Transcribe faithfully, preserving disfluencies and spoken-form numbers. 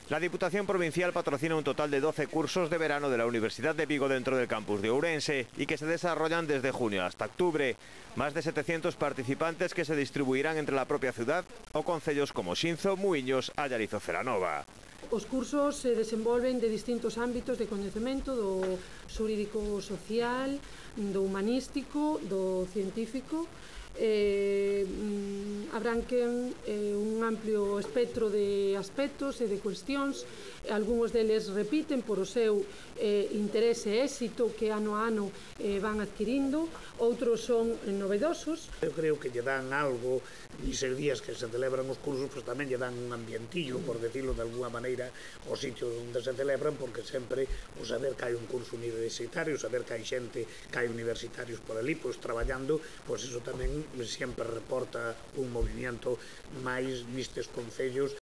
La Diputación Provincial patrocina un total de doce cursos de verano de la Universidad de Vigo dentro del campus de Ourense y que se desarrollan desde junio hasta octubre. Más de setecientos participantes que se distribuirán entre la propia ciudad o concellos como Xinzo, Muiños, Allariz ou Celanova. Os cursos se desenvolven de distintos ámbitos de coñecemento, do xurídico social, do humanístico, do científico. Eh, abranquen eh, un amplio espectro de aspectos e de cuestións. Algúns deles repiten por o seu eh, interese e éxito que ano a ano eh, van adquirindo, outros son novedosos. Eu creo que lle dan algo, eses días que se celebran os cursos, pues tamén lle dan un ambientillo, por decirlo de alguna maneira, ao sitio onde se celebran, porque sempre o saber que hai un curso universitario, saber que hai xente, que hai universitarios por ali, pois traballando, pois iso tamén sempre reporta un movimiento máis nestes concellos